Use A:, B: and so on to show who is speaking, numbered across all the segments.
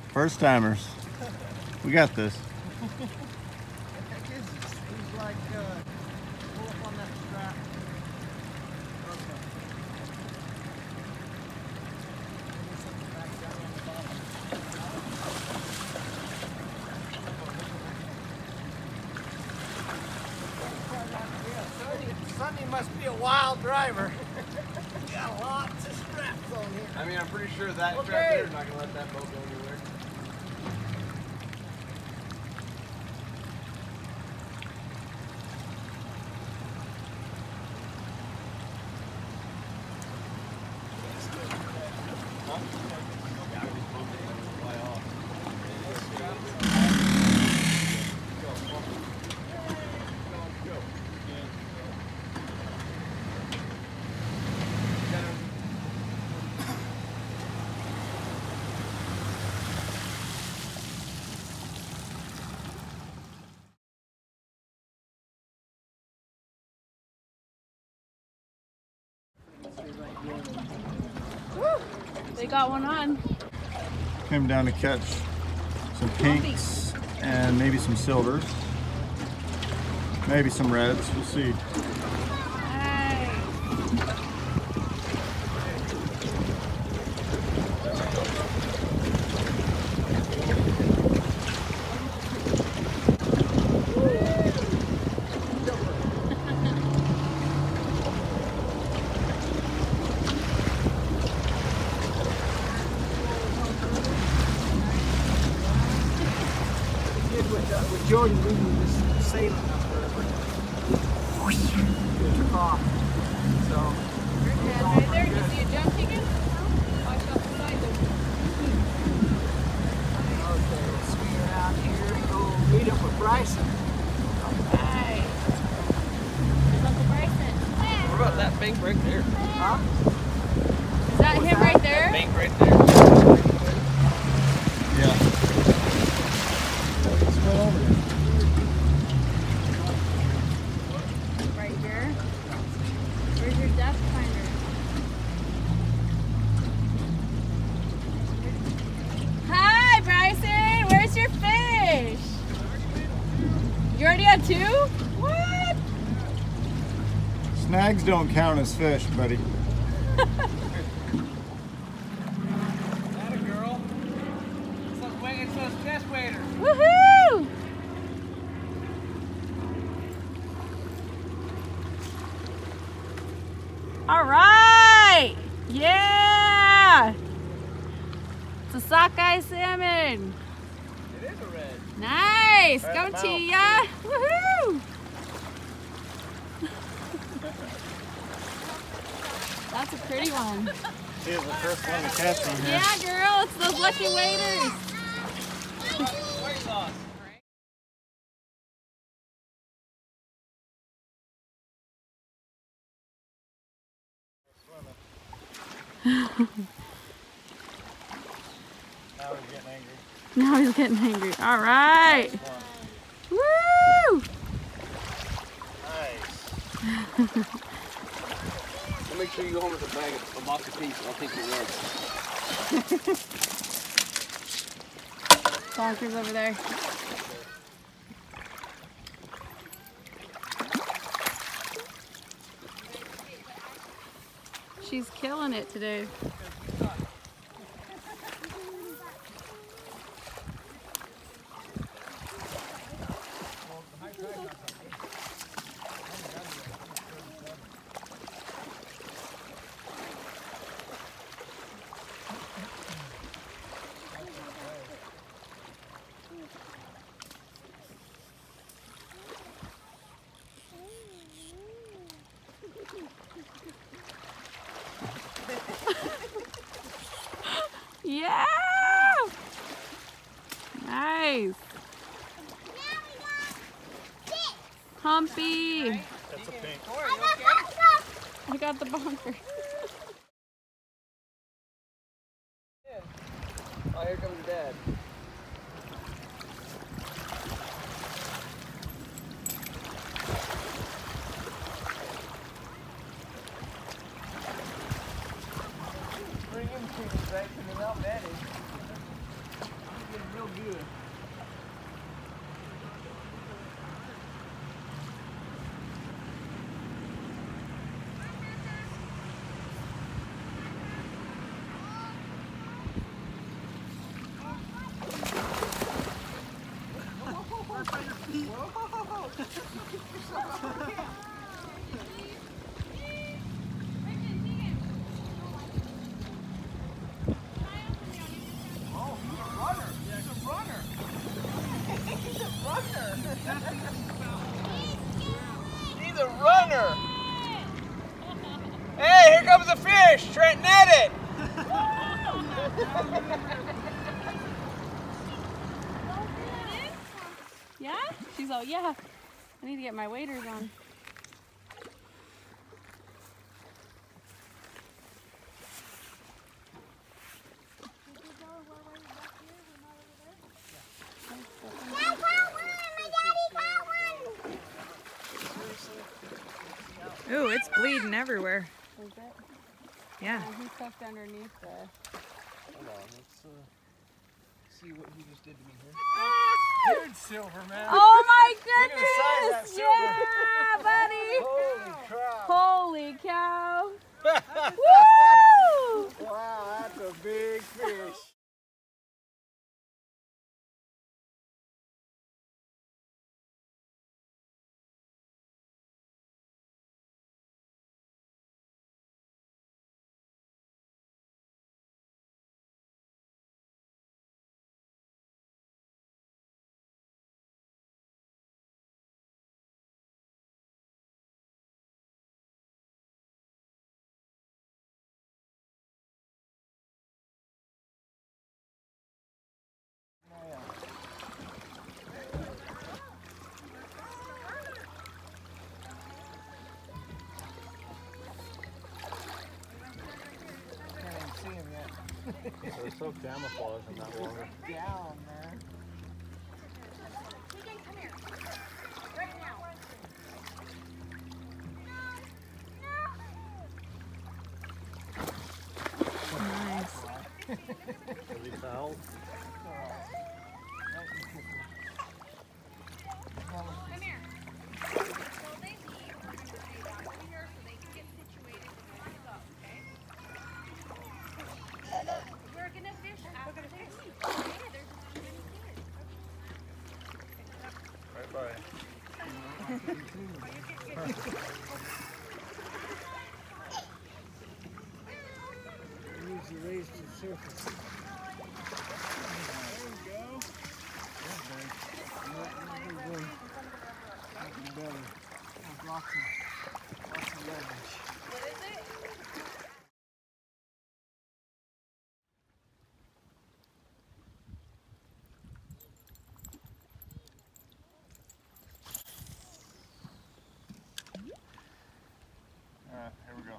A: First timers. We got this.
B: He's like, pull up on that strap. Okay. Sonny must be a wild driver. Got lots of straps on here.
C: I mean, I'm pretty sure that strap there is not going to let that boat go anywhere.
D: Woo! They got one on.
A: Came down to catch some pinks and maybe some silvers. Maybe some reds. We'll see.
B: With Jordan reading this sailing number, it took off. So,
D: Right there, do you see a jump chicken? Watch out the side though.
B: okay, let's swing around here and go meet up with Bryson.
D: Right. There's Uncle Bryson.
C: What about that bank right there?
B: Huh?
D: Is that him right there?
C: Bank right there.
A: Yeah.
D: Right here. Where's your depth finder? Hi, Bryson. Where's your fish? You already had two? What?
A: Snags don't count as fish, buddy.
C: That a girl. It's those chest waders.
D: Woohoo! All right! Yeah! It's a sockeye salmon.
C: It is a red.
D: Nice! Go Tia! Woohoo! That's a pretty one.
A: He was the first one to catch one here.
D: Yeah, girl, it's those lucky waders.
C: White sauce.
D: Now he's getting angry. All right. Woo!
A: Nice.
C: I'll make sure you go home with a bag of a box of pinks. I'll take your reds.
D: Bonker's over there. She's killing it today. Yeah! Nice. Humpy.
A: That's a pink.
D: I got the bonker.
C: Oh, here comes Dad. Bring him to the bank and then I'll manage. Getting real good. He's a runner. Hey, here comes a fish. Trent netted.
D: Yeah? She's all, yeah. I need to get my waders on.
E: Ooh, it's bleeding everywhere.
D: Is it?
E: Yeah.
D: He's tucked underneath the...
C: Hold on, let's see what he just did to me here.
B: Huge silver, man.
D: Oh my
B: Look at the size of that
D: goodness!
B: silver.
D: Yeah, buddy!
B: Holy crap.
D: Holy cow! Woo!
B: Wow, that's a big fish. Can't even see him yet.
A: They're so camouflaged in that water.
B: Down, man.
E: Nice.
A: Have you fouled?
D: Come here. So they leave. We're going to stay down over here so they can get situated and ready to go, okay? We're going to fish after they leave, okay? There's not many kids.
A: Right by.
B: Needs to raise to the surface. There we go. Nothing better. There's lots of leverage.
D: What is it?
A: Alright, here we go.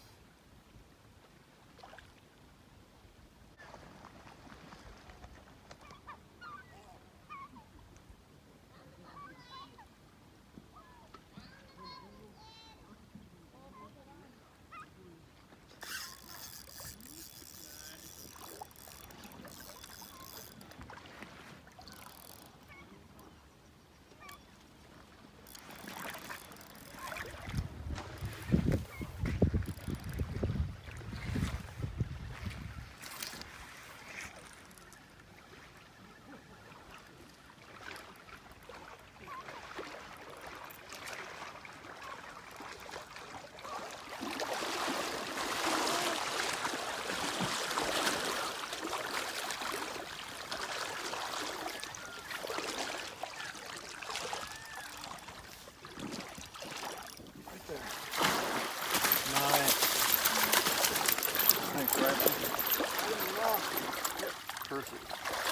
A: Thanks, Bradley. Perfect.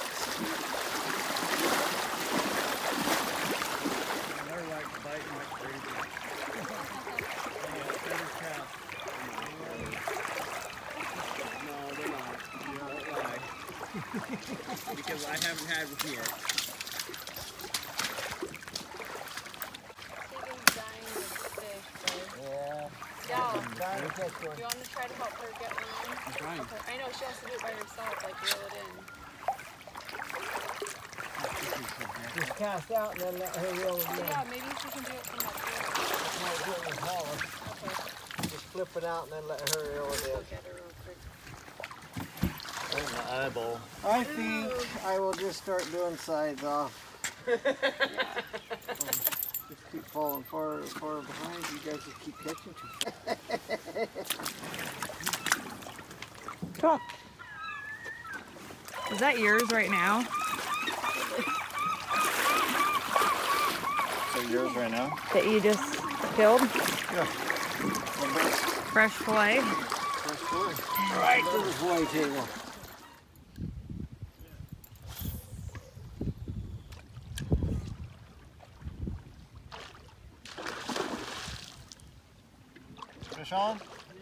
B: They're like biting like crazy. Every cow.
C: No, they're not. Don't lie. Because I haven't had one yet.
D: Chickens dying of fish, babe.
B: Yeah.
D: Yeah.
B: Trying to catch
D: Do
B: one.
D: you want to try to help her get one on?
C: I'm trying.
D: Okay. I know she has to do it by herself, like reel it in.
B: Just cast out and then let her reel it in.
D: Yeah, maybe she can do it from up here.
B: Might do it with Hollis.
D: Okay.
B: Just flip it out and then let her reel it in.
D: Get her real quick.
A: Eyeball.
B: I think I will just start doing sides off. Just keep falling far behind. You guys just keep catching.
E: Come on. Is that yours right now?
A: So yours right now?
E: That you just killed?
A: Yeah.
E: Fresh fillet?
B: Right to the fillet table.
A: Fish on?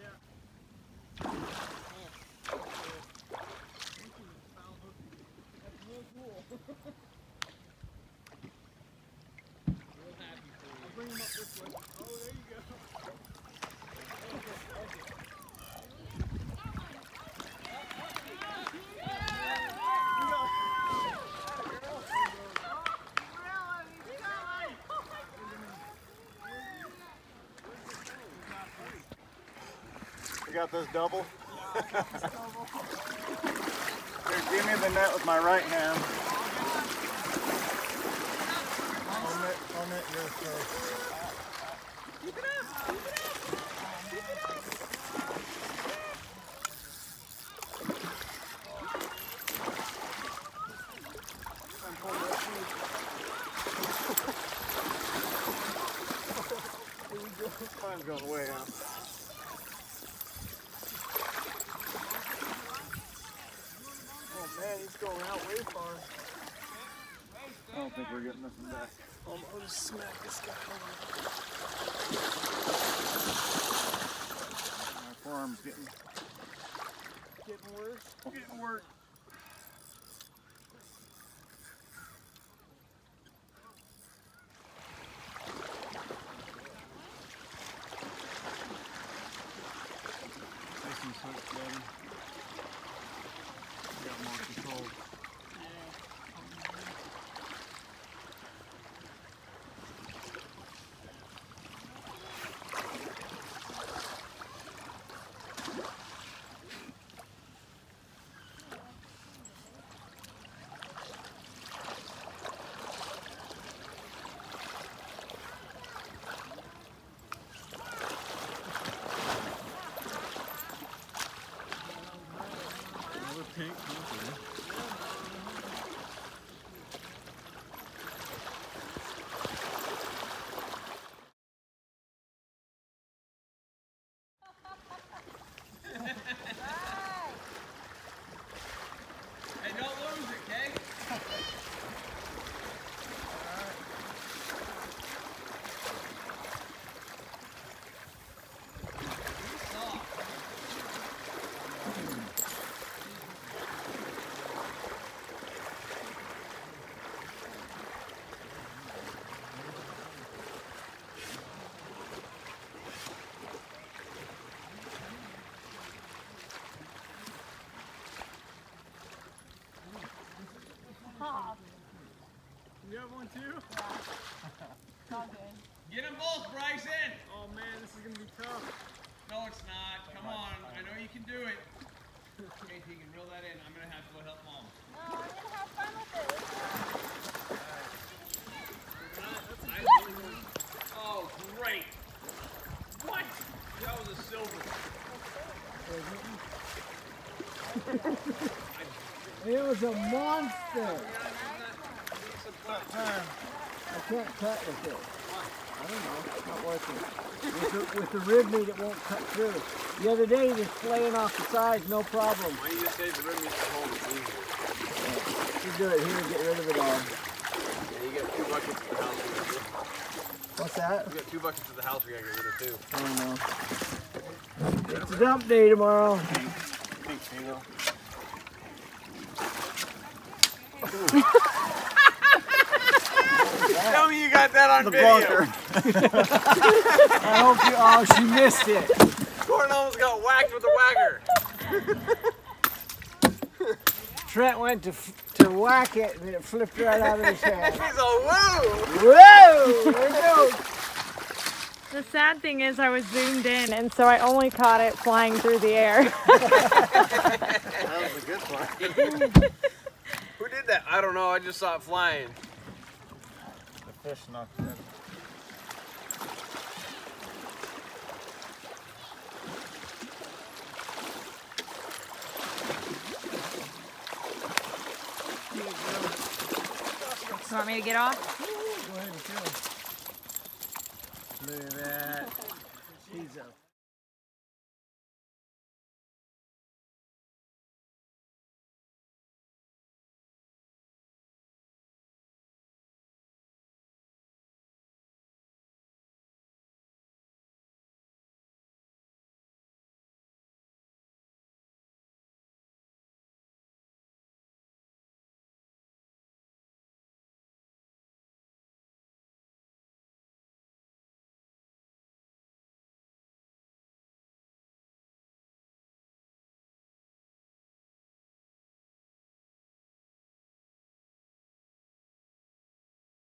A: You got this double? Here, give me the net with my right hand. I'll net yours first.
D: Keep it up! Keep it up! Keep it up!
A: Time's going way up.
B: Oh man, he's going out way far.
A: I don't think we're getting nothing back.
B: I'll just smack this guy.
A: My forearm's getting
B: worse.
A: getting worse. Nice and quick, buddy. You got more control. Another pink, okay.
C: Hey, don't lose it, okay?
A: You have one too?
C: Get them both, Bryson!
A: Oh man, this is gonna be tough.
C: No, it's not. Come on. I know you can do it. Okay, you can reel that in. I'm going to have to go help Mom.
D: No, I'm gonna have fun with it.
C: Oh, great. What? That was a silver.
B: It was a monster. I can't cut with it. I don't know. It's not working. With the rib meat, it won't cut through. The other day, just flaying off the sides, no problem.
C: Why don't you just save the rib meat at home? It's easier.
B: You do it here and get rid of it all.
C: Yeah, you got 2 buckets at the house.
B: What's that?
C: You got 2 buckets at the house we got to get rid of, too.
B: I don't know. It's a dump day tomorrow.
A: Thanks, Halo.
C: Tell me you got that on
A: The
C: video.
A: bunker.
B: I hope you. Oh, she missed it.
C: Gordon almost got whacked with a whacker.
B: Trent went to whack it and it flipped right out of his hand.
C: He's all, whoa!
B: Whoa! There it goes.
E: The sad thing is I was zoomed in, and so I only caught it flying through the air.
A: That was a good one.
C: Who did that? I don't know. I just saw it flying.
A: The fish knocked it in.
E: You want me to get off?
B: Go ahead and kill him. Look at that.